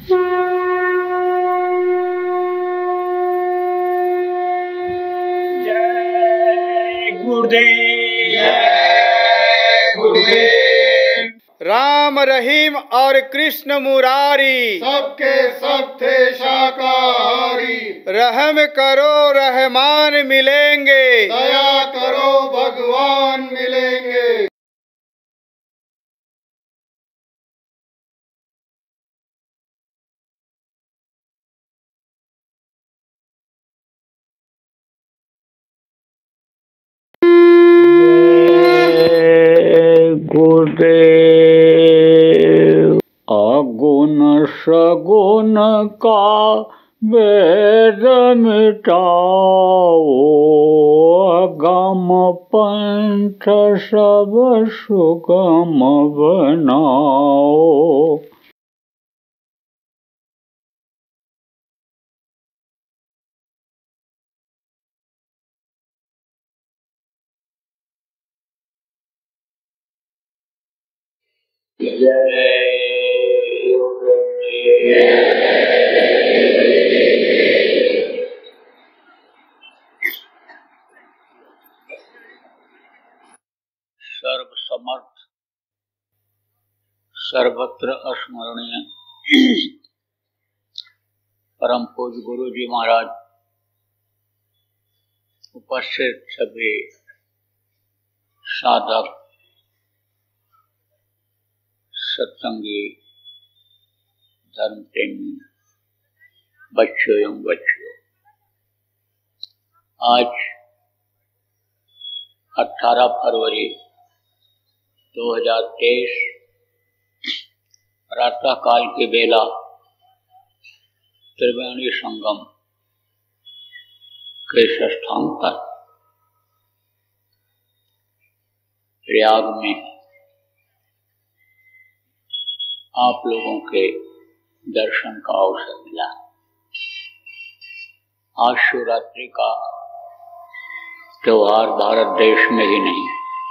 जय गुरुदेव, जय गुरुदेव। राम रहीम और कृष्ण मुरारी सबके सब थे शाकाहारी। रहम करो रहमान मिलेंगे, दया करो भगवान मिलेंगे। गुरुदेव। अगुण सगुण का भेद मिटाओ, अगम पंथ सब सुगम बनाओ। सर्व समर्थ सर्वत्र स्मरणीय परम पूज्य गुरु जी महाराज, उपस्थित सभी साधक सत्संगी धर्म प्रेमी बच्चों एवं बच्चियों, आज 18 फरवरी 2023 प्रातः काल की बेला त्रिवेणी संगम के स्थान पर प्रयाग में आप लोगों के दर्शन का अवसर मिला। आज शिवरात्रि का त्योहार भारत देश में ही नहीं,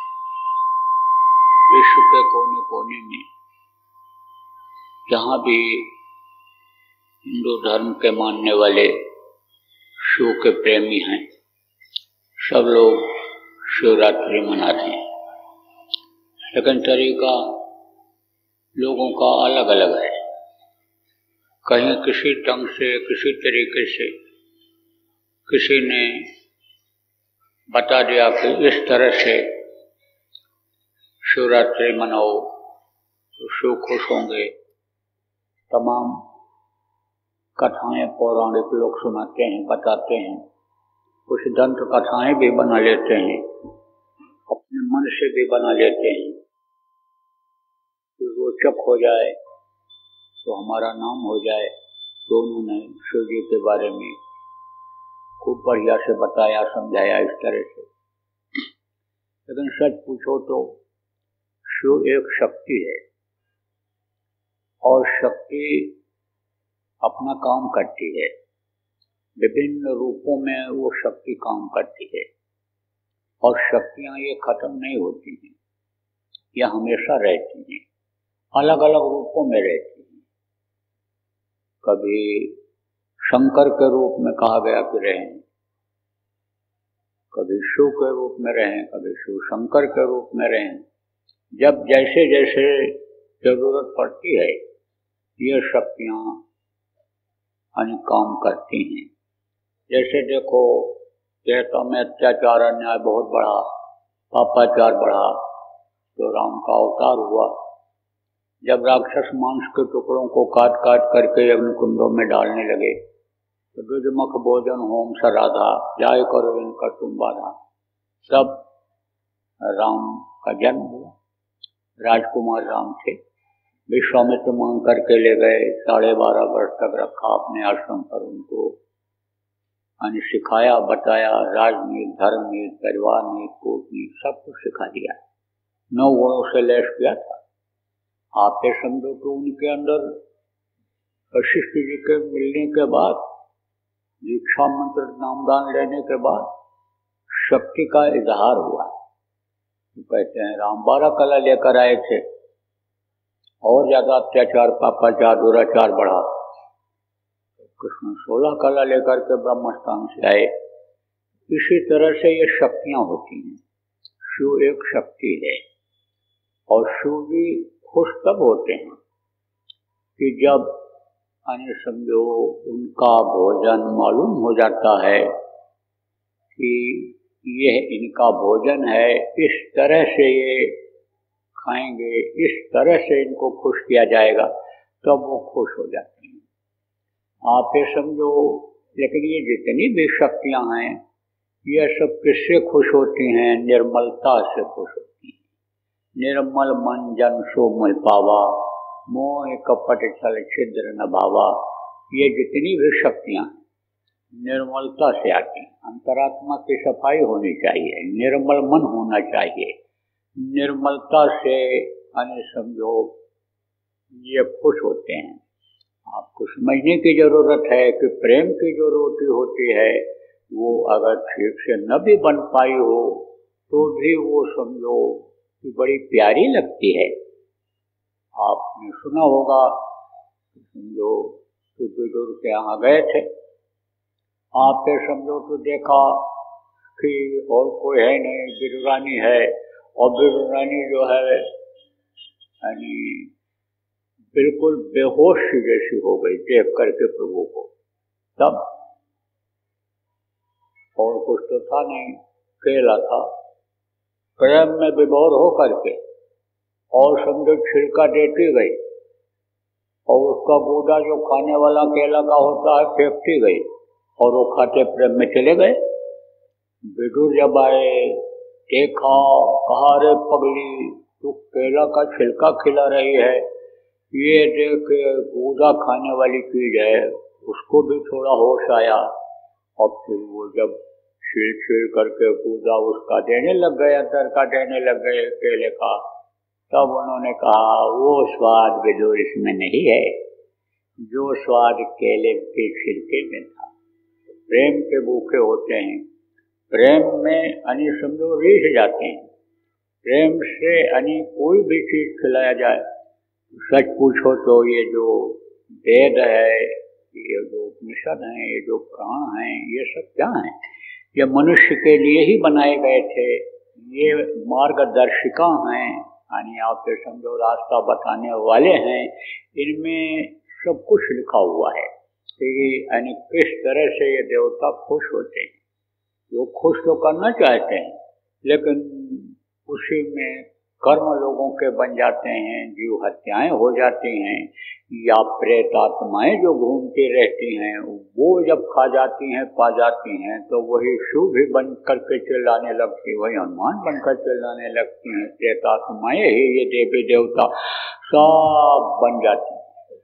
विश्व के कोने कोने में जहाँ भी हिंदू धर्म के मानने वाले शिव के प्रेमी हैं, सब लोग शिवरात्रि मना रहे हैं। लेकिन तरीका लोगों का अलग अलग है। कहीं किसी ढंग से, किसी तरीके से किसी ने बता दिया कि इस तरह से शिवरात्रि मनाओ तो शिव खुश होंगे। तमाम कथाएं पौराणिक लोग सुनाते हैं, बताते हैं। कुछ दंत कथाएं भी बना लेते हैं, अपने मन से भी बना लेते हैं। तो रोचक हो जाए तो हमारा नाम हो जाए। तो उन्होंने शिव जी के बारे में खूब बढ़िया से बताया, समझाया इस तरह से। लेकिन सच पूछो तो शिव एक शक्ति है और शक्ति अपना काम करती है। विभिन्न रूपों में वो शक्ति काम करती है और शक्तियां ये खत्म नहीं होती हैं, ये हमेशा रहती हैं, अलग अलग रूपों में रहती हैं। कभी शंकर के रूप में कहा गया कि रहें, कभी शिव के रूप में रहें, कभी शिव शंकर के रूप में रहें। जब जैसे जैसे जरूरत पड़ती है ये शक्तियां काम करती हैं। जैसे देखो, देवता में अत्याचार अन्याय बहुत बढ़ा, पापाचार बढ़ा, तो राम का अवतार हुआ। जब राक्षस मांस के टुकड़ों को काट काट करके अग्नि कुंडों में डालने लगे तो दुर्जमख भोजन होम सराधा, जाय करो इनका तुम बाधा। तब राम का जन्म हुआ। राजकुमार राम थे, विश्वामित्र मांग करके ले गए। 12.5 वर्ष तक रखा अपने आश्रम पर, उनको सिखाया, बताया, राजनीति, धर्मनीति, परिवार नीति, कूटनीति सब कुछ सिखा दिया। 9 गुणों से लैस किया था। आप ये समझो तो उनके अंदर वशिष्ठ जी के मिलने के बाद, दीक्षा मंत्र नामदान लेने के बाद शक्ति का इजहार हुआ। तो कहते हैं राम 12 कला लेकर आए थे और ज्यादा अत्याचार, पापाचार, दुराचार बढ़ा। कृष्ण 16 कला लेकर के ब्रह्मस्थान से आए। इसी तरह से ये शक्तियां होती हैं। शिव एक शक्ति है और शिव भी खुश तब होते हैं कि जब समझो उनका भोजन मालूम हो जाता है कि यह इनका भोजन है, इस तरह से ये खाएंगे, इस तरह से इनको खुश किया जाएगा, तब वो खुश हो जाते हैं। आप ये समझो, लेकिन ये जितनी भी शक्तियां हैं ये सब किससे खुश होती हैं? निर्मलता से खुश होती हैं। निर्मल मन जन सो मल पावा, मोह कपट छल छिद्र न भावा। ये जितनी भी शक्तियां निर्मलता से आती हैं। अंतरात्मा की सफाई होनी चाहिए, निर्मल मन होना चाहिए। निर्मलता से समझो ये खुश होते हैं। आपको समझने की जरूरत है कि प्रेम की जो रोटी होती है वो अगर ठीक से न भी बन पाई हो तो भी वो समझो कि बड़ी प्यारी लगती है। आपने सुना होगा, समझो कि बुजुर्ग के यहाँ गए थे, आपने समझो तो देखा कि और कोई है नहीं, बिरुरानी है, और बिरुरानी जो है यानी बिल्कुल बेहोश जैसी हो गई देख करके प्रभु को। तब और कुछ तो था नहीं, केला था, प्रेम में विभोर हो करके और समझो छिलका देती गई और उसका गूदा जो खाने वाला केला का होता है फेंकती गई और वो खाते प्रेम में चले गए। विदुर जब आए, देखा, कहा रे पगली तू केला का छिलका खिला रही है, ये देख गूदा खाने वाली चीज है। उसको भी थोड़ा होश आया और फिर वो जब छील करके गूदा उसका देने लग गए, अंदर का देने लग गए केले का, तब उन्होंने कहा वो स्वाद विदुर इसमें नहीं है जो स्वाद केले के छिलके में था। प्रेम के भूखे होते हैं, प्रेम में समझो रीझ जाते हैं। प्रेम से कोई भी चीज खिलाया जाए, सच पूछो तो ये जो वेद है, ये जो उपनिषद हैं, ये जो पुराण हैं, ये सब क्या हैं? ये मनुष्य के लिए ही बनाए गए थे। ये मार्गदर्शिका हैं, आप समझो रास्ता बताने वाले हैं। इनमें सब कुछ लिखा हुआ है कि किस तरह से ये देवता खुश होते हैं। वो खुश तो करना चाहते हैं, लेकिन उसी में कर्म लोगों के बन जाते हैं, जीव हत्याएं हो जाती हैं, या प्रेत आत्माएं जो घूमती रहती हैं वो जब खा जाती हैं, पा जाती हैं, तो वही शिव भी बन करके चिल्लाने लगती, वही हनुमान बनकर चिल्लाने लगती हैं। प्रेत आत्माएं ही ये देवी देवता सब बन जाती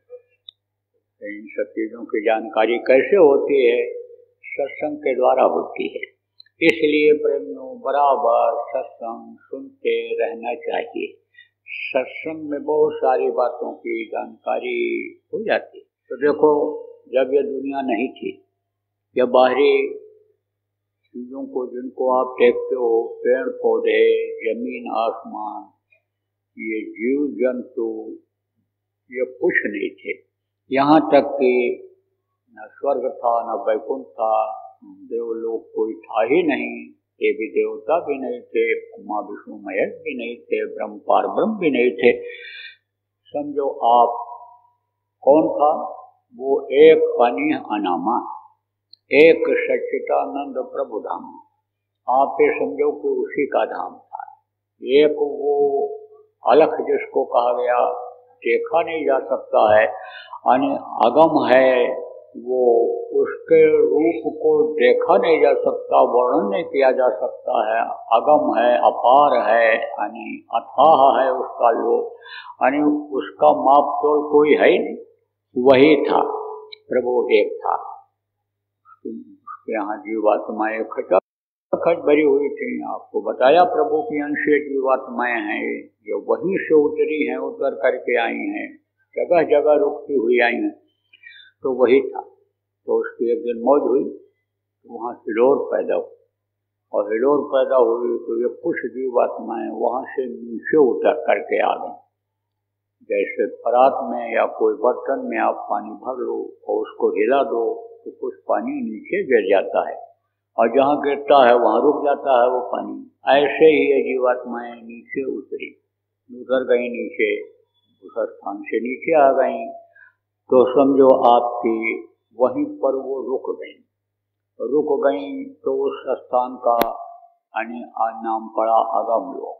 हैं। इन सब चीजों की जानकारी कैसे होती है? सत्संग के द्वारा होती है। इसलिए प्रेमियों बराबर सत्संग सुनते रहना चाहिए। सत्संग में बहुत सारी बातों की जानकारी हो जाती है। तो देखो, जब ये दुनिया नहीं थी, या बाहरी चीजों को जिनको आप देखते हो, पेड़ पौधे, जमीन आसमान, ये जीव जंतु, ये कुछ नहीं थे। यहाँ तक कि न स्वर्ग था, न वैकुंठ था, देवलोक कोई था ही नहीं, देवी देवता भी नहीं थे, ब्रह्मा विष्णु महेश भी नहीं थे, ब्रह्म पार ब्रह्म भी नहीं थे। समझो आप कौन था? वो एक अनीह अनामा, एक सच्चिदानंद प्रभु धाम। आप ये समझो कि उसी का धाम था। एक वो अलख जिसको कहा गया, देखा नहीं जा सकता है, अगम है, वो उसके रूप को देखा नहीं जा सकता, वर्णन नहीं किया जा सकता है। अगम है, अपार है, अथाह है उसका लोक, उसका माप तोल कोई है ही नहीं। वही था, प्रभु एक था। उसके यहाँ जीवात्माएं खच भरी हुई थी। आपको बताया प्रभु की अंश जीवात्माएं हैं, ये वहीं से उतरी हैं, उतर करके आई हैं, जगह जगह रुकती हुई आई हैं। तो वही था। तो उसकी एक दिन मौज हुई, तो वहाँ हिलोर पैदा हुई, और हिलोर पैदा हुई तो ये कुछ जीवात्माएं वहाँ से नीचे उतर करके आ गई। जैसे परात में या कोई बर्तन में आप पानी भर लो और उसको हिला दो तो कुछ पानी नीचे गिर जाता है और जहाँ गिरता है वहाँ रुक जाता है वो पानी। ऐसे ही ये जीवात्माएं नीचे उतर गई, नीचे उस स्थान से नीचे आ गई तो समझो आपकी वहीं पर वो रुक गई तो उस स्थान का नाम पड़ा अगम लोक,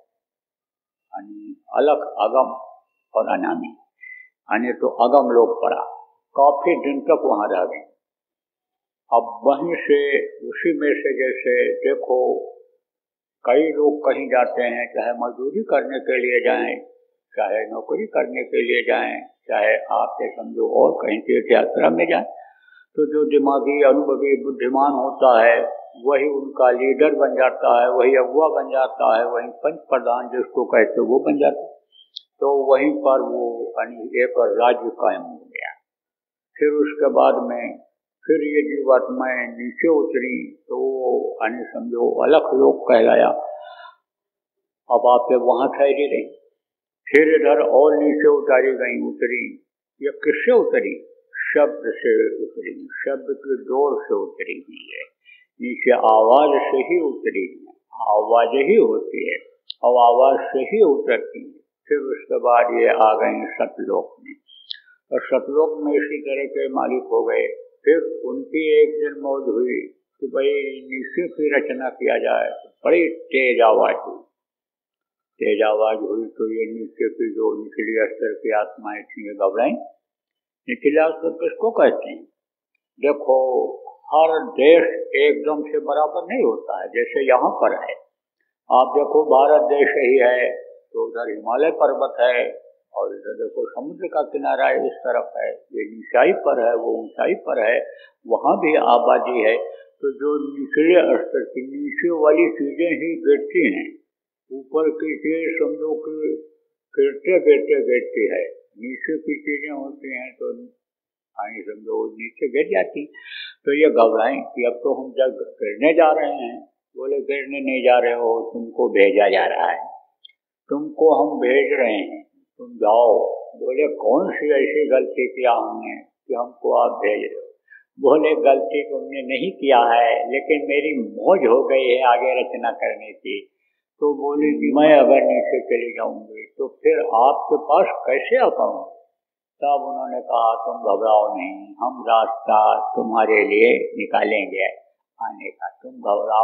अलग अगम और अनामी, तो अगम लोक पड़ा। काफी दिन तक वहां रह गई। अब वहीं से उसी में से जैसे देखो कई लोग कहीं जाते हैं, चाहे मजदूरी करने के लिए जाएं, चाहे नौकरी करने के लिए जाएं, चाहे आप समझो और कहीं तीर्थ यात्रा में जाएं, तो जो दिमागी अनुभवी बुद्धिमान होता है वही उनका लीडर बन जाता है, वही अगुआ बन जाता है, वही पंच प्रधान जिसको कहते वो बन जाता है। तो वहीं पर वो एक राज्य कायम हो गया। फिर उसके बाद में फिर ये जीवात्माएं नीचे उतरी तो समझो अलग लोक कहलाया। अब आप वहां ठहरी रही, फिर इधर और नीचे उतरी। ये किससे उतरी? शब्द से उतरी, शब्द की डोर से उतरी हुई है। नीचे आवाज से ही उतरी है, आवाज ही होती है और आवाज से ही उतरती है। फिर उसके बाद ये आ गई सतलोक में, और सतलोक में इसी तरह के मालिक हो गए। फिर उनकी एक दिन मौज हुई कि भाई नीचे की रचना किया जाए, तो बड़ी तेज आवाज हुई तो ये नीचे की जो निचली स्तर की आत्माएं थी ये घबराई। निचला स्तर किसको कहते हैं? देखो हर देश एकदम से बराबर नहीं होता है। जैसे यहाँ पर है, आप देखो भारत देश ही है तो उधर हिमालय पर्वत है और इधर देखो समुद्र का किनारा इस तरफ है, ये ऊंचाई पर है, वो ऊंचाई पर है, वहाँ भी आबादी है। तो जो निचले स्तर की नीचे वाली चीजें ही गिरती हैं, ऊपर की चीज समझो कि गिरते है, नीचे की चीजें होती हैं तो समझो नीचे गिर जाती। तो ये घबराएं कि अब तो हम जब गिरने जा रहे हैं। बोले गिरने नहीं जा रहे हो, तुमको भेजा जा रहा है, तुमको हम भेज रहे हैं, तुम जाओ। बोले कौन सी ऐसी गलती किया हमने कि हमको आप भेज रहे हो? बोले गलती तुमने नहीं किया है, लेकिन मेरी मौज हो गई है आगे रचना करने की। तो बोले कि मैं अगर नीचे चली जाऊंगी तो फिर आपके पास कैसे आ पाऊंगी? तब उन्होंने कहा तुम घबराओ नहीं, हम रास्ता तुम्हारे लिए निकालेंगे आने का, तुम घबराओ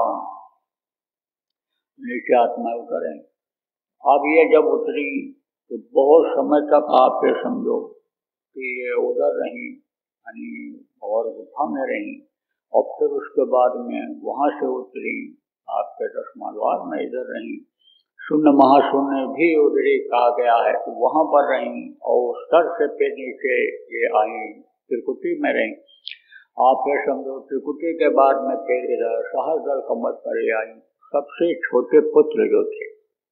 नहीं। नीचे आत्मा उतरे। अब ये जब उतरी तो बहुत समय तक आप ये समझो कि ये उधर रही और गुफा में रही, और फिर उसके बाद में वहां से उतरी आपके दसवां द्वार में इधर रही। शून्य महाशून्य भी उधरी कहा गया है, तो वहां पर रही और सर से फिर नीचे ये आई त्रिकुटी में रही। आप ये समझो त्रिकुटी के बाद में फिर इधर सहस्रदल कमल पर आई। सबसे छोटे पुत्र जो थे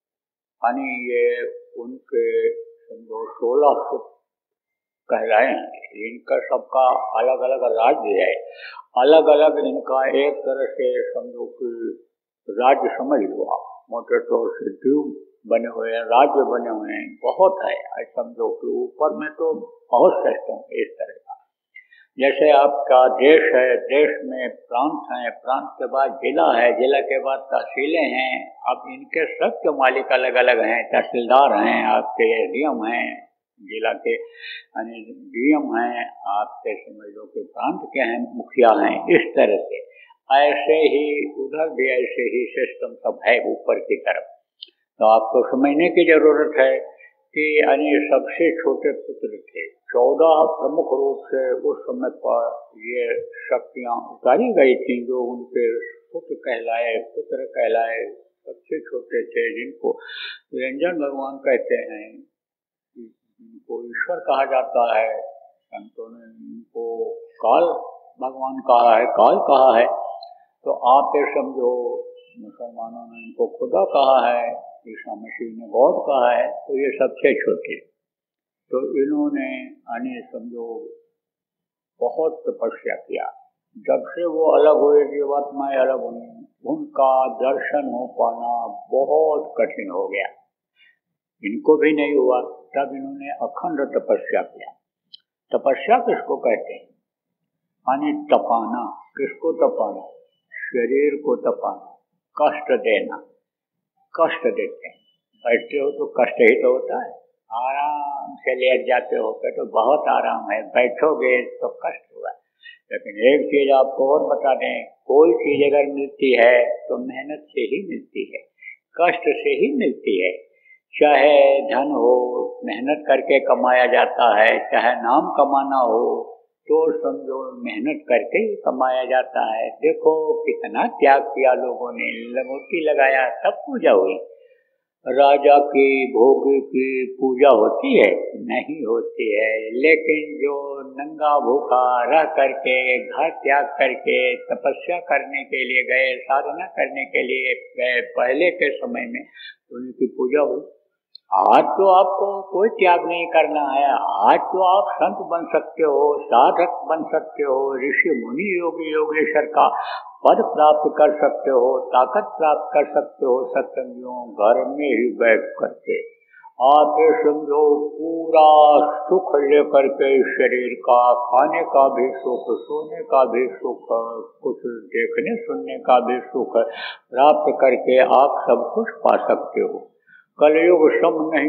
ये उनके समझो 16 सुत कहलाए हैं। इनका सबका अलग अलग राज्य है, अलग अलग इनका एक तरह से समझो कि राज्य समझ लो आप, मोटे तौर से द्वीप बने हुए हैं, राज्य बने हुए हैं, बहुत है। समझो कि ऊपर में तो बहुत सिस्टम है इस तरह का। जैसे आपका देश है, देश में प्रांत हैं, प्रांत के बाद जिला है, जिला के बाद तहसीलें हैं। अब इनके सब के मालिक अलग अलग हैं, तहसीलदार हैं, आपके डीएम हैं, जिला के डीएम हैं, आपके समझ लो कि प्रांत के हैं, मुखिया हैं। इस तरह से ऐसे ही उधर भी ऐसे ही सिस्टम सब है ऊपर की तरफ। तो आपको समझने की जरूरत है कि सबसे छोटे पुत्र थे। 14 प्रमुख रूप से उस समय पर ये शक्तियाँ उतारी गई थी, जो उनके पुत्र कहलाए सबसे छोटे थे, जिनको निरंजन भगवान कहते हैं, जिनको ईश्वर कहा जाता है। संतों ने इनको काल भगवान कहा है, काल कहा है। तो आप ये समझो मुसलमानों ने इनको खुदा कहा है, ईसा मसीह ने गॉड कहा है। तो ये सबसे छोटे, तो इन्होंने समझो बहुत तपस्या किया। जब से वो अलग हुए, जीवात्माएं अलग हुई, उनका दर्शन हो पाना बहुत कठिन हो गया। इनको भी नहीं हुआ, तब इन्होंने अखंड तपस्या किया। तपस्या किसको कहते हैं? यानी तपाना। किसको तपाना? शरीर को तपाना, कष्ट देना। कष्ट देते हैं, बैठते हो तो कष्ट ही तो होता है, आराम से लेट जाते हो तो बहुत आराम है, बैठोगे तो कष्ट हुआ। लेकिन एक चीज आपको और बता दें, कोई चीज अगर मिलती है तो मेहनत से ही मिलती है, कष्ट से ही मिलती है। चाहे धन हो, मेहनत करके कमाया जाता है, चाहे नाम कमाना हो तो समझो मेहनत करके ही कमाया जाता है। देखो कितना त्याग किया लोगों ने, लंगोटी लगाया तब पूजा हुई। राजा की भोग की पूजा होती है? नहीं होती है। लेकिन जो नंगा भूखा रह करके, घर त्याग करके तपस्या करने के लिए गए, साधना करने के लिए गए पहले के समय में, उनकी पूजा हुई। आज तो आपको कोई त्याग नहीं करना है, आज तो आप संत बन सकते हो, साधक बन सकते हो, ऋषि मुनि योगी योगेश्वर का पद प्राप्त कर सकते हो, ताकत प्राप्त कर सकते हो सत्संगियों, घर में ही बैठ करके। आप ये समझो पूरा सुख लेकर के शरीर का, खाने का भी सुख, सोने का भी सुख, कुछ देखने सुनने का भी सुख प्राप्त करके आप सब कुछ पा सकते हो। कलयुग सम नहीं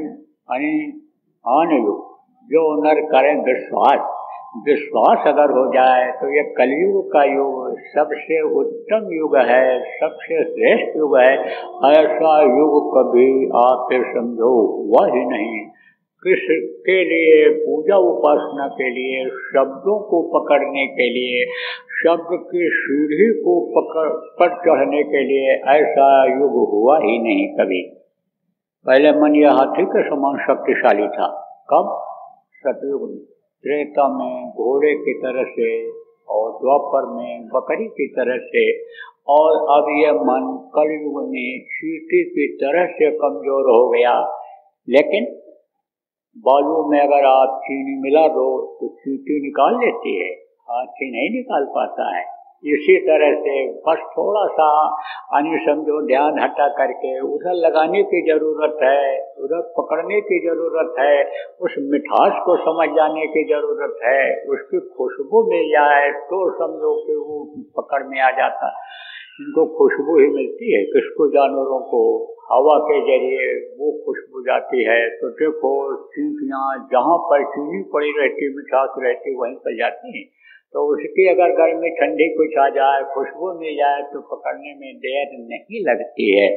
आन युग, जो नर करें विश्वास, विश्वास अगर हो जाए तो ये कलयुग का युग सबसे उत्तम युग है, सबसे श्रेष्ठ युग है। ऐसा युग कभी आप समझो हुआ ही नहीं। किसके लिए? पूजा उपासना के लिए, शब्दों को पकड़ने के लिए, शब्द की सीढ़ी को पकड़ पर चढ़ने के लिए ऐसा युग हुआ ही नहीं कभी। पहले मन यह हाथी के समान शक्तिशाली था। कब? सतयुग में। त्रेता में घोड़े की तरह से, और द्वापर में बकरी की तरह से, और अब यह मन कलयुग में चींटी की तरह से कमजोर हो गया। लेकिन बालू में अगर आप चीनी मिला दो तो चींटी निकाल लेती है, हाथी नहीं निकाल पाता है। इसी तरह से बस थोड़ा सा समझो ध्यान हटा करके उधर लगाने की जरूरत है, उधर पकड़ने की जरूरत है, उस मिठास को समझ जाने की जरूरत है, उसकी खुशबू मिल जाए तो समझो कि वो पकड़ में आ जाता। इनको खुशबू ही मिलती है, किसको? जानवरों को हवा के जरिए वो खुशबू जाती है। तो देखो चींटियाँ जहाँ पर चीनी पड़ी रहती, मिठास रहती, वहीं पर जाती हैं। तो उसकी अगर गर्मी ठंडी कुछ आ जाए, खुशबू मिल जाए तो पकड़ने में देर नहीं लगती है।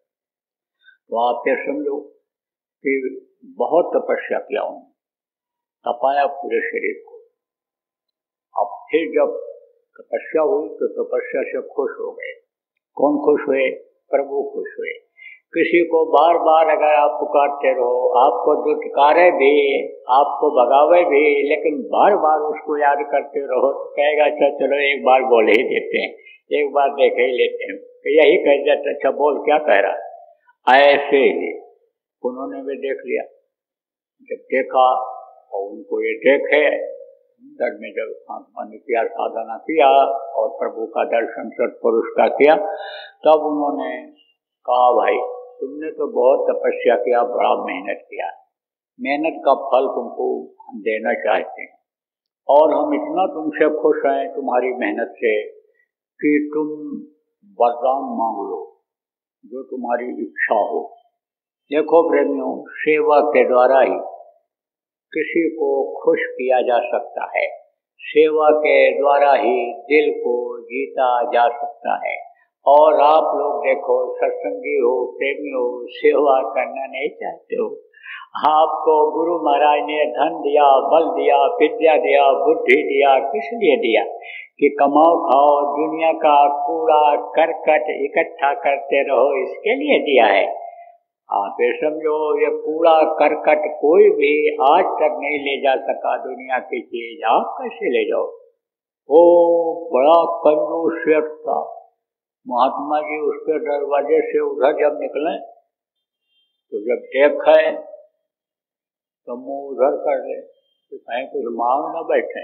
तो आप ये समझो कि बहुत तपस्या किया उन्होंने, तपाया पूरे शरीर को। अब फिर जब तपस्या हुई तो तपस्या से खुश हो गए। कौन खुश हुए? प्रभु खुश हुए। किसी को बार बार अगर आप पुकारते रहो, आपको दुत्कारे भी, आपको भगावे भी, लेकिन बार बार उसको याद करते रहो तो कहेगा अच्छा चलो एक बार बोल ही देते हैं, एक बार देख ही लेते हैं। तो यही कह देते अच्छा बोल क्या कह रहा। ऐसे ही उन्होंने भी देख लिया। जब देखा और उनको ये देखे, अंदर में जब आत्मा किया, साधना किया और प्रभु का दर्शन सत्पुरुष का किया, तब उन्होंने कहा भाई तुमने तो बहुत तपस्या किया, बड़ा मेहनत किया, मेहनत का फल तुमको हम देना चाहते हैं, और हम इतना तुमसे खुश हैं तुम्हारी मेहनत से कि तुम वरदान मांग लो, जो तुम्हारी इच्छा हो। देखो प्रेमियों, सेवा के द्वारा ही किसी को खुश किया जा सकता है, सेवा के द्वारा ही दिल को जीता जा सकता है। और आप लोग देखो सत्संगी हो, प्रेमी हो, सेवा करना नहीं चाहते हो। आपको गुरु महाराज ने धन दिया, बल दिया, विद्या दिया, बुद्धि दिया, किस लिए दिया? कि कमाओ खाओ, दुनिया का कूड़ा करकट इकट्ठा करते रहो, इसके लिए दिया है। आप ये समझो ये कूड़ा करकट कोई भी आज तक नहीं ले जा सका, दुनिया की चीज आप कैसे ले जाओ? वो बड़ा कंजूस शेख था, महात्मा जी उसके दरवाजे से उधर जब निकले तो जब देखे तो मुँह उधर कर ले तो कहीं कुछ मांग न बैठे।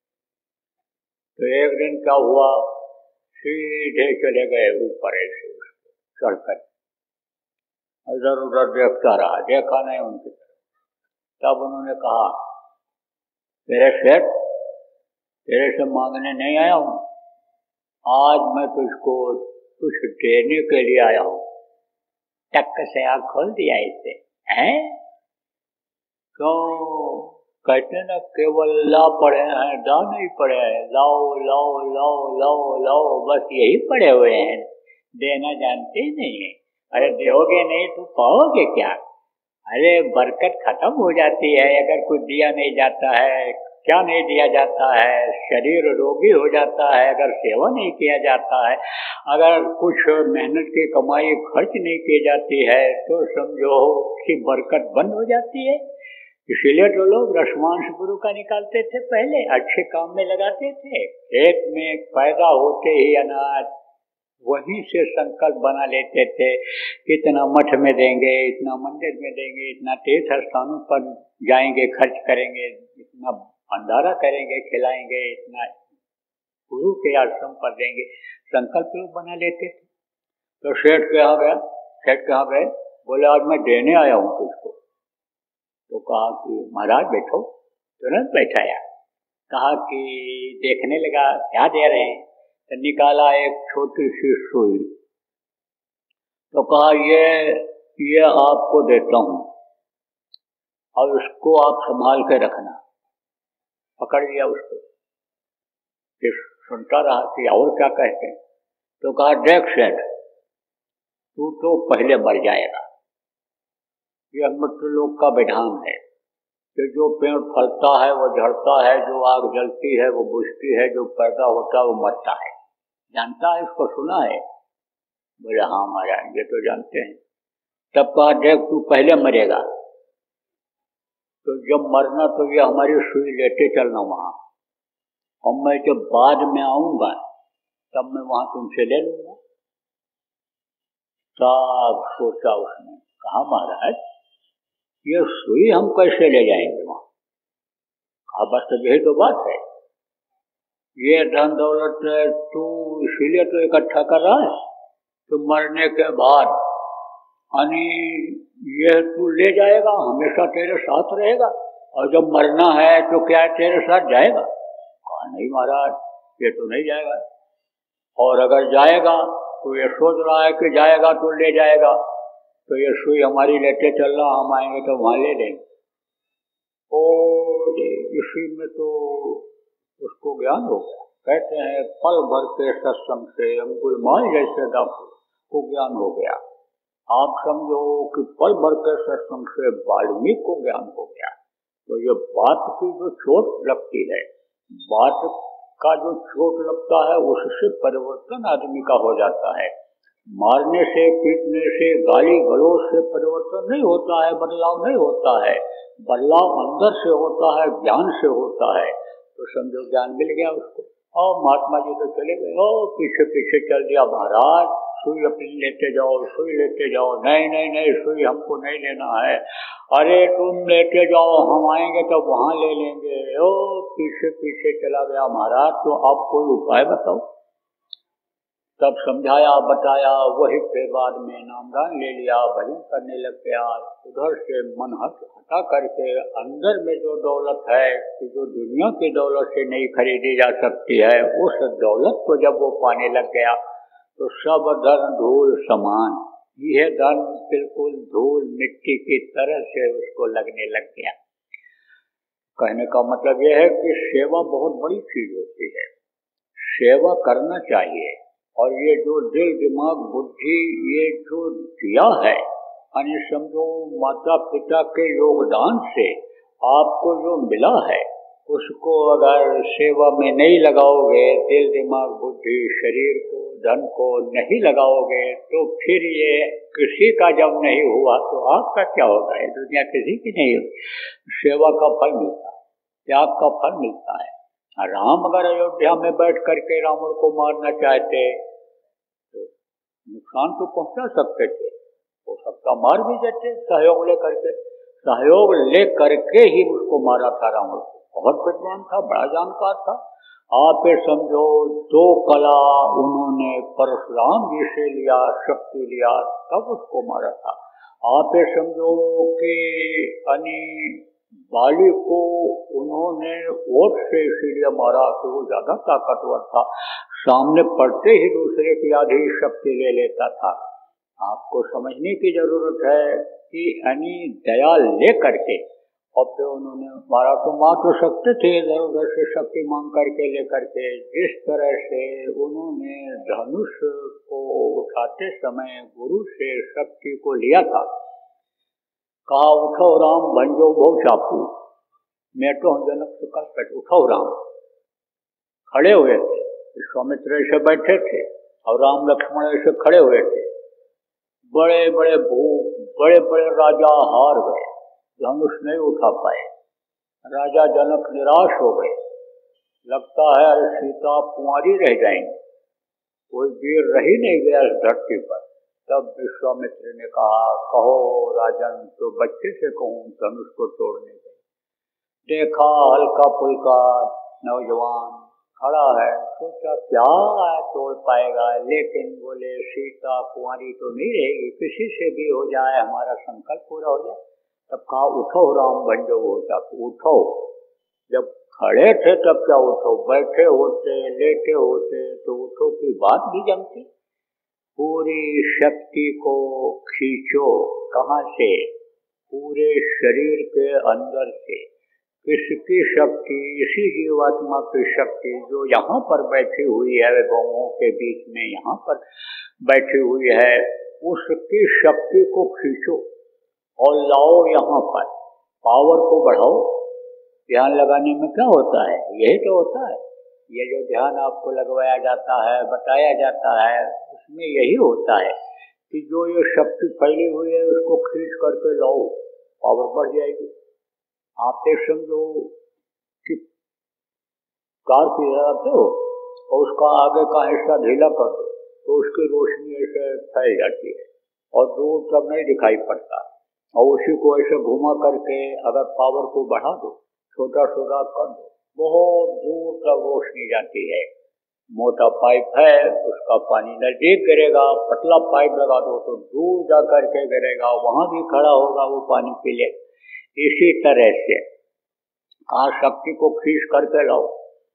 तो एक दिन क्या हुआ, सीधे चले गए ऊपर ऐसे उसको चढ़कर। इधर उधर देखता रहा, देखा नहीं उनकी तरफ। तब उन्होंने कहा, तेरे सेठ, तेरे से मांगने नहीं आया हूँ, आज मैं तुझको कुछ देने के लिए आया हूँ। टक से आँख खोल दिया इसे, हैं? क्यों? कहते ना केवल ला पड़े हैं, दा नहीं पड़े हैं। लाओ लाओ लाओ लाओ लाओ, बस यही पड़े हुए हैं, देना जानते ही नहीं है। अरे दोगे नहीं तो पाओगे क्या? अरे बरकत खत्म हो जाती है अगर कुछ दिया नहीं जाता है। क्या नहीं दिया जाता है? शरीर रोगी हो जाता है अगर सेवा नहीं किया जाता है। अगर कुछ मेहनत की कमाई खर्च नहीं की जाती है तो समझो कि बरकत बंद हो जाती है। इसीलिए तो लोग रसवांश गुरु का निकालते थे, पहले अच्छे काम में लगाते थे। खेत में पैदा होते ही अनाज वहीं से संकल्प बना लेते थे, इतना मठ में देंगे, इतना मंदिर में देंगे, इतना तीर्थ स्थानों पर जाएंगे, खर्च करेंगे, इतना भंडारा करेंगे, खिलाएंगे, इतना गुरु के आश्रम पर देंगे, संकल्प लोग बना लेते थे। तो सेठ के यहाँ गया, सेठ के यहाँ गए, बोले आज मैं देने आया हूँ तुझको। तो कहा कि महाराज बैठो। तुरंत बैठाया, कहा कि देखने लगा क्या दे रहे हैं, तो निकाला एक छोटी सी सुई। तो कहा ये आपको देता हूँ और उसको आप संभाल के रखना। पकड़ लिया उसको, फिर सुनता रहा कि और क्या कहते हैं। तो कहा देख सेठ, तू तो पहले मर जाएगा। यह मृत्यु लोक का विधान है कि जो पेड़ फलता है वो झड़ता है, जो आग जलती है वो बुझती है, जो पैदा होता है वो मरता है। जानता है, इसको सुना है? बोले हाँ महाराज ये तो जानते हैं। तब कहा देख तू पहले मरेगा, तो जब मरना तो ये हमारी सुई लेते चलना वहां, और मैं जब बाद में आऊंगा तब मैं वहां तुमसे ले लूंगा। सब सोचा उसने, कहा महाराज ये सुई हम कैसे ले जाएंगे वहां? कहा बस यही तो बात है, ये धन दौलत तू इसीलिए तो इकट्ठा कर रहा है, तो मरने के बाद ये तू ले जाएगा, हमेशा तेरे साथ रहेगा, और जब मरना है तो क्या तेरे साथ जाएगा? कहा नहीं महाराज ये तो नहीं जाएगा, और अगर जाएगा तो ये सोच रहा है कि जाएगा तो ले जाएगा, तो ये सुई हमारी लेते चलना, हम आएंगे तो वहां ले लेंगे। और इसी में तो उसको ज्ञान हो गया। कहते हैं पल भर के सत्संग से अंगुलमाल जैसे डाकू को ज्ञान हो गया। आप समझो कि पल भर के सत्संग से वाल्मीकि को ज्ञान हो गया। तो ये बात की जो चोट लगती है, बात का जो चोट लगता है उससे परिवर्तन आदमी का हो जाता है। मारने से, पीटने से, गाली गलौज से परिवर्तन नहीं होता है, बदलाव नहीं होता है। बदलाव अंदर से होता है, ज्ञान से होता है। तो समझो ज्ञान मिल गया उसको। और महात्मा जी तो चले गए, पीछे पीछे चल दिया, महाराज सुई अपनी लेते जाओ, सुई लेते जाओ। नहीं नहीं नहीं, सुई हमको नहीं लेना है। अरे तुम लेते जाओ, हम आएंगे तो वहां ले लेंगे। पीछे पीछे चला गया महाराज। तो आप कोई उपाय बताओ। तब समझाया, बताया, वही फिर बाद में नामदान ले लिया, भजन करने लग गया। उधर से मन हटा करके अंदर में जो दौलत है कि जो दुनिया की दौलत से नहीं खरीदी जा सकती है, उस दौलत को जब वो पाने लग गया तो सब धन धूल समान, यह धन बिल्कुल धूल मिट्टी की तरह से उसको लगने लग गया। कहने का मतलब यह है कि सेवा बहुत बड़ी चीज होती है, सेवा करना चाहिए। और ये जो दिल दिमाग बुद्धि ये जो दिया है, यानी समझो माता पिता के योगदान से आपको जो मिला है, उसको अगर सेवा में नहीं लगाओगे, दिल दिमाग बुद्धि शरीर को धन को नहीं लगाओगे, तो फिर ये किसी का जब नहीं हुआ तो आपका क्या होगा? ये दुनिया किसी की नहीं होगी। सेवा का फल मिलता है, त्याग का फल मिलता है। राम अगर अयोध्या में बैठ करके रावण को मारना चाहते तो नुकसान तो पहुंचा सकते थे, हो सकता मार भी देते सहयोग ले करके। सहयोग ले करके ही उसको मारा था रावण को। बहुत विद्वान था, बड़ा जानकार था। आप ये समझो दो कला उन्होंने परशुराम जी से लिया, शक्ति लिया, तब उसको मारा था। आप ये समझो कि यानी बाली को उन्होंने वोट से इसीलिए मारा कि वो ज्यादा ताकतवर था, सामने पड़ते ही दूसरे की आधी शक्ति ले लेता था। आपको समझने की जरूरत है कि यानी दया ले करके और फिर उन्होंने मारा, तो मार तो सकते थे इधर उधर से शक्ति मांग करके लेकर के। जिस तरह से उन्होंने धनुष को उठाते समय गुरु से शक्ति को लिया था, कहा उठो राम भंजो बहु चापू, मैं तो जनक से कल पे उठो राम। खड़े हुए थे, विश्वामित्र ऐसे बैठे थे और राम लक्ष्मण ऐसे खड़े हुए थे। बड़े बड़े बड़े बड़े राजा हार गए, धनुष नहीं उठा पाए। राजा जनक निराश हो गए, लगता है सीता कुंवारी रह जाएंगे, कोई वीर रह ही नहीं गया इस धरती पर। तब विश्वामित्र ने कहा, कहो राजन, तो बच्चे से कहूँ धनुष को तोड़ने के। देखा हल्का फुल्का नौजवान खड़ा है, सोचा क्या तोड़ पाएगा, लेकिन बोले सीता कुंवारी तो नहीं रहेगी, किसी से भी हो जाए हमारा संकल्प पूरा हो जाए। तब कहा उठो राम भंजो हो जाए, उठो। जब खड़े थे तब क्या उठो, बैठे होते लेटे होते तो उठो की बात भी जमती। पूरी शक्ति को खींचो, कहाँ से, पूरे शरीर के अंदर से। किसकी शक्ति, इसी जीवात्मा की शक्ति जो यहाँ पर बैठी हुई है, गौओं के बीच में यहाँ पर बैठी हुई है, उसकी शक्ति को खींचो और लाओ यहाँ पर, पावर को बढ़ाओ। ध्यान लगाने में क्या होता है, यही तो होता है। ये जो ध्यान आपको लगवाया जाता है, बताया जाता है, उसमें यही होता है कि जो ये शक्ति फैली हुई है उसको खींच करके लाओ, पावर बढ़ जाएगी। आप ये समझो कि कार की लगाते हो और उसका आगे का हिस्सा ढीला कर दो तो उसकी रोशनी ऐसे फैल जाती है और दूर तक नहीं दिखाई पड़ता। और उसी को ऐसे घुमा करके अगर पावर को बढ़ा दो, छोटा छोटा कर दो, बहुत दूर तक रोशनी जाती है। मोटा पाइप है, उसका पानी नजदीक गिरेगा, पतला पाइप लगा दो तो दूर जा करके गिरेगा, वहां भी खड़ा होगा वो पानी पी ले। इसी तरह से कहा शक्ति को खींच करके लाओ,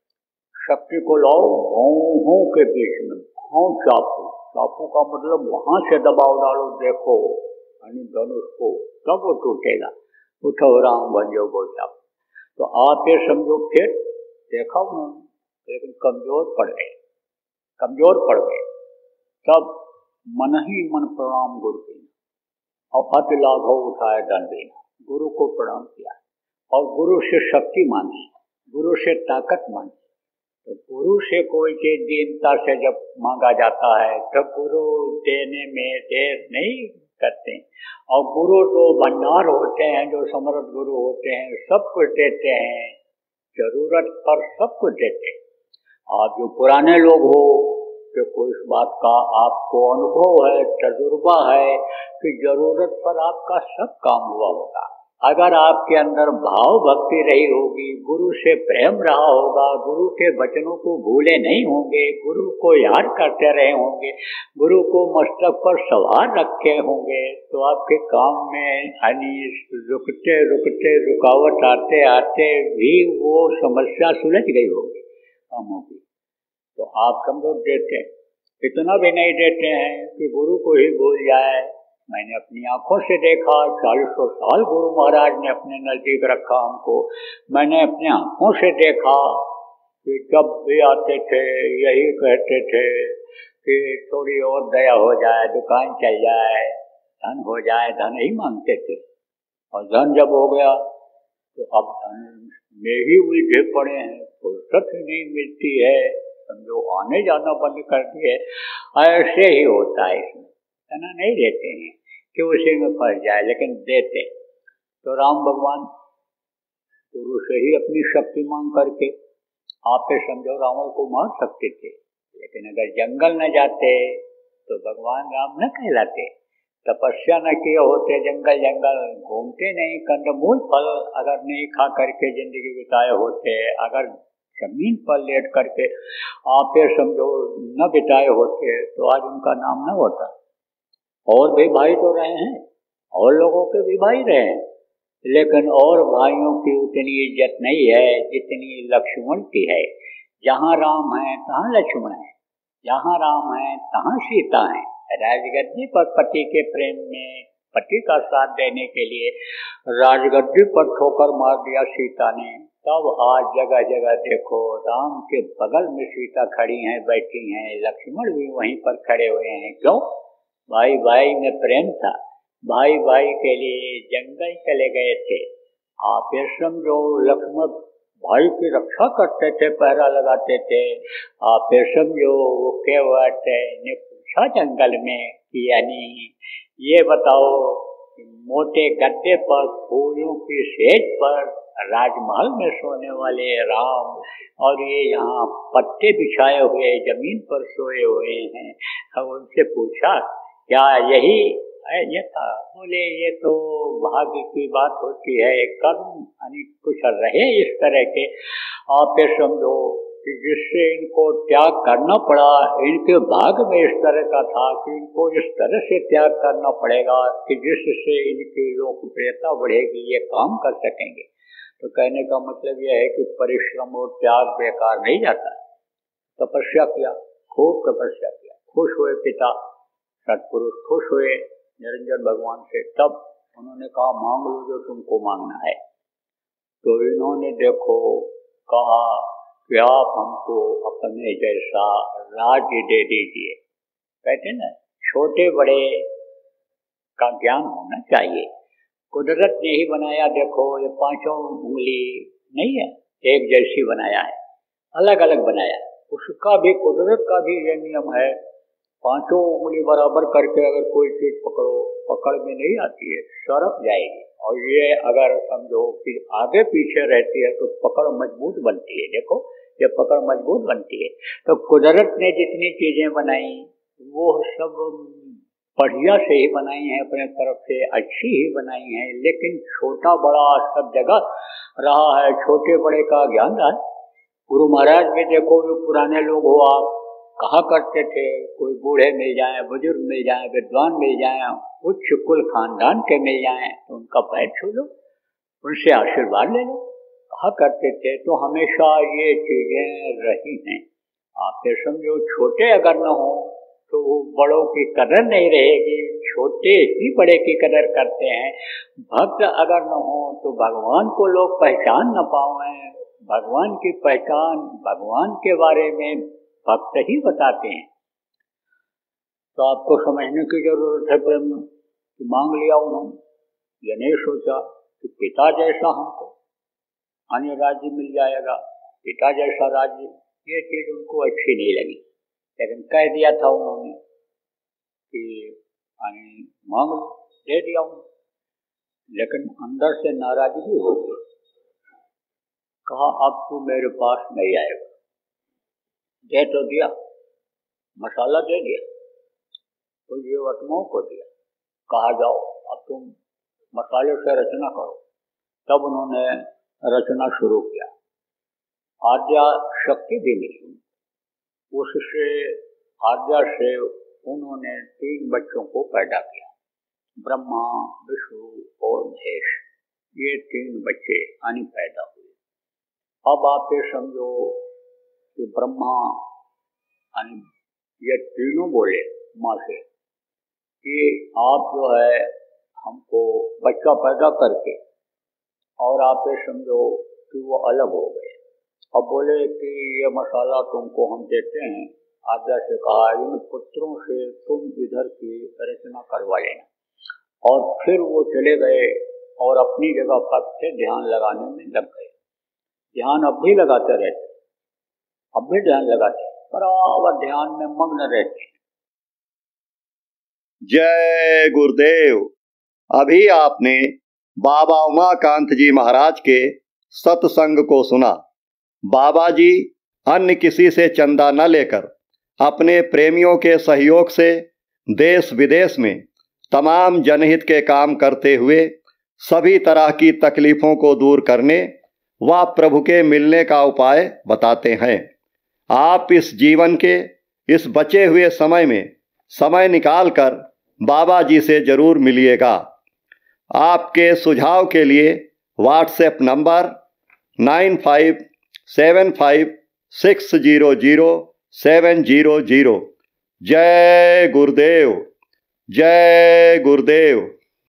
शक्ति को लाओ भौहों के बीच में। भौं चापू, चापू का मतलब वहां से दबाव डालो, देखो यानी धनुष को, तब वो टूटेगा। उठो राम भंजो बहु चापू। तो आप ये समझो, फिर देखा उन्होंने, लेकिन कमजोर पड़ गए, कमजोर पड़ गए। तब मन ही मन प्रणाम गुरु के, और अति लाघव उठाए दंडीना, गुरु को प्रणाम किया और गुरु से शक्ति मांगी, गुरु से ताकत मांगी। तो गुरु से कोई चीज दीनता से जब मांगा जाता है तो गुरु देने में देर नहीं करते। और गुरु जो भंडार होते हैं, जो समर्थ गुरु होते हैं, सब कुछ देते हैं, जरूरत पर सब कुछ देते हैं। आप जो पुराने लोग हो तो कोई इस बात का आपको अनुभव है, तजुर्बा है कि जरूरत पर आपका सब काम हुआ होगा। अगर आपके अंदर भाव भक्ति रही होगी, गुरु से प्रेम रहा होगा, गुरु के वचनों को भूले नहीं होंगे, गुरु को याद करते रहे होंगे, गुरु को मस्तक पर सवार रखे होंगे, तो आपके काम में यानी रुकते रुकते, रुकावट आते आते भी वो समस्या सुलझ गई होगी कामों की। तो आप समझो देते, इतना भी नहीं देते हैं कि गुरु को ही भूल जाए। मैंने अपनी आंखों से देखा, 40 साल गुरु महाराज ने अपने नजदीक रखा हमको। मैंने अपनी आंखों से देखा कि जब भी आते थे यही कहते थे कि थोड़ी और दया हो जाए, दुकान चल जाए, धन हो जाए, धन ही मांगते थे। और धन जब हो गया तो अब धन में ही उलझे पड़े हैं, फुर्सत ही नहीं मिलती है, समझो आने जाना बंद कर दिए। ऐसे ही होता है, इसमें तना नहीं देते हैं कि उसी में फंस जाए, लेकिन देते। तो राम भगवान गुरु से ही अपनी शक्ति मांग करके आप समझो रावण को मार सकते थे, लेकिन अगर जंगल न जाते तो भगवान राम न कहलाते। तपस्या न किए होते, जंगल जंगल घूमते नहीं, कंदमूल फल अगर नहीं खा करके जिंदगी बिताए होते, अगर जमीन पर लेट करके आप समझो न बिताए होते तो आज उनका नाम न होता। और भी भाई तो रहे हैं, और लोगों के भी भाई रहे हैं, लेकिन और भाइयों की उतनी इज्जत नहीं है जितनी लक्ष्मण की है। जहाँ राम है तहाँ लक्ष्मण है, जहाँ राम है तहाँ सीता है। राजगद्दी पर पति के प्रेम में पति का साथ देने के लिए राजगद्दी पर ठोकर मार दिया सीता ने, तब आज जगह जगह देखो राम के बगल में सीता खड़ी हैं, बैठी हैं, लक्ष्मण भी वहीं पर खड़े हुए हैं। क्यों? भाई भाई में प्रेम था, भाई भाई के लिए जंगल चले गए थे। आप ये समझो लक्ष्मण भाई की रक्षा करते थे, पहरा लगाते थे। आप ये समझो वो केवट ने पूछा जंगल में कि यानी ये बताओ मोटे गद्दे पर फूलों की सेज पर राजमहल में सोने वाले राम और ये यहाँ पत्ते बिछाए हुए जमीन पर सोए हुए हैं। हम उनसे पूछा क्या यही है? ये था। बोले ये तो भाग्य की बात होती है, कर्म यानी कुछ रहे इस तरह के। आप ये समझो कि जिससे इनको त्याग करना पड़ा, इनके भाग्य में इस तरह का था कि इनको इस तरह से त्याग करना पड़ेगा कि जिससे इनकी लोकप्रियता बढ़ेगी, ये काम कर सकेंगे। तो कहने का मतलब यह है कि परिश्रम और त्याग बेकार नहीं जाता है। तपस्या किया, खूब तपस्या किया, खुश हुए पिता सतपुरुष, खुश हुए निरंजन भगवान से। तब उन्होंने कहा मांग लो जो तुमको मांगना है। तो इन्होंने देखो कहा कि आप हमको अपने जैसा राज्य दे दीजिए। कहते ना छोटे बड़े का ज्ञान होना चाहिए। कुदरत ने ही बनाया, देखो ये पांचों उंगली नहीं है एक जैसी बनाया है, अलग अलग बनाया है। उसका भी कुदरत का भी ये नियम है, पांचों उंगली बराबर करके अगर कोई चीज पकड़ो, पकड़ में नहीं आती है, सरक जाएगी। और ये अगर समझो कि आगे पीछे रहती है तो पकड़ मजबूत बनती है। देखो ये पकड़ मजबूत बनती है। तो कुदरत ने जितनी चीजें बनाई वो सब बढ़िया से ही बनाई हैं, अपने तरफ से अच्छी ही बनाई हैं, लेकिन छोटा बड़ा सब जगह रहा है, छोटे बड़े का ज्ञान रहा है। गुरु महाराज भी देखो, जो पुराने लोग हो आप कहा करते थे, कोई बूढ़े मिल जाएं, बुजुर्ग मिल जाएं, विद्वान मिल जाएं, उच्च कुल खानदान के मिल जाएं तो उनका पैर छू लो, उनसे आशीर्वाद ले लो, कहा करते थे। तो हमेशा ये चीजें रही हैं। आप ये समझो छोटे अगर न हो तो बड़ों की कदर नहीं रहेगी, छोटे ही बड़े की कदर करते हैं। भक्त अगर न हो तो भगवान को लोग पहचान न पाएं, भगवान की पहचान भगवान के बारे में भक्त ही बताते हैं। तो आपको समझने की जरूरत है प्रेम कि मांग लिया उन्होंने, ये नहीं सोचा कि पिता जैसा हमको अन्य राज्य मिल जाएगा, पिता जैसा राज्य, ये चीज उनको अच्छी नहीं लगी। लेकिन कह दिया था उन्होंने कि मांग लो, दे दिया उन्होंने। लेकिन अंदर से नाराजगी हो गई, कहा अब तू मेरे पास नहीं आएगा। दे तो दिया, मसाला दे दिया, तो जीवात्माओं को दिया, कहा जाओ अब तुम मसाले से रचना करो। तब उन्होंने रचना शुरू किया। आद्या शक्ति भी मिली, उससे आद्या से उन्होंने 3 बच्चों को पैदा किया, ब्रह्मा, विष्णु और महेश। ये 3 बच्चे यानी पैदा हुए। अब आप ये समझो कि ब्रह्मा यानी ये तीनों बोले माँ से कि आप जो है हमको बच्चा पैदा करके, और आप ये समझो कि वो अलग हो गए। अब बोले कि ये मसाला तुमको हम देते हैं। आद्या से कहा इन पुत्रों से तुम इधर की रचना करवा लेना। और फिर वो चले गए और अपनी जगह पर से ध्यान लगाने में लग गए। ध्यान अब भी लगाते रहते, अब भी ध्यान लगाते, बराबर ध्यान में मग्न रहते हैं। जय गुरुदेव। अभी आपने बाबा उमाकांत जी महाराज के सत्संग को सुना। बाबा जी अन्य किसी से चंदा न लेकर अपने प्रेमियों के सहयोग से देश विदेश में तमाम जनहित के काम करते हुए सभी तरह की तकलीफों को दूर करने व प्रभु के मिलने का उपाय बताते हैं। आप इस जीवन के इस बचे हुए समय में समय निकालकर बाबा जी से जरूर मिलिएगा। आपके सुझाव के लिए व्हाट्सएप नंबर 9575600700। जय गुरुदेव, जय गुरुदेव।